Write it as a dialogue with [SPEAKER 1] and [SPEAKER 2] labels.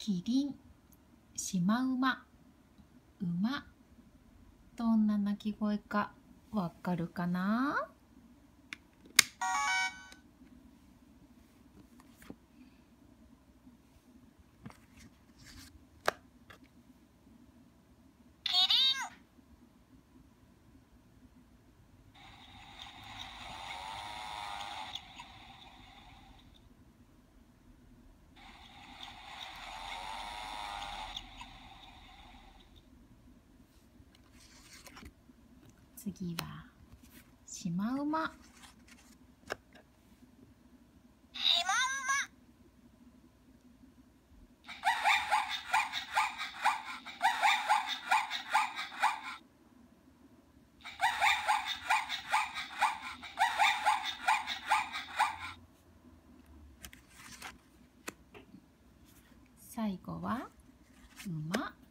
[SPEAKER 1] キリン、シマウマ、馬。どんな鳴き声かわかるかな？次はシマウマ。最後は馬。